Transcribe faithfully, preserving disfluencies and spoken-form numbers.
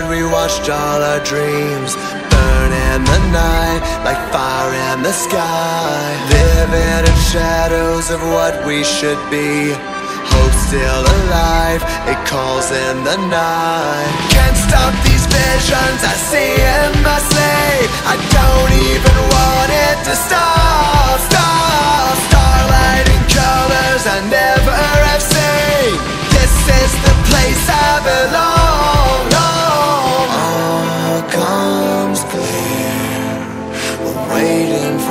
we watched all our dreams burn in the night, like fire in the sky. Living in shadows of what we should be. Hope still alive, it calls in the night. Can't stop these visions I see in my sleep. I don't even want it to stop, stop. Starlight and colors I never have seen. This is the place I belong. All comes clear, we're waiting for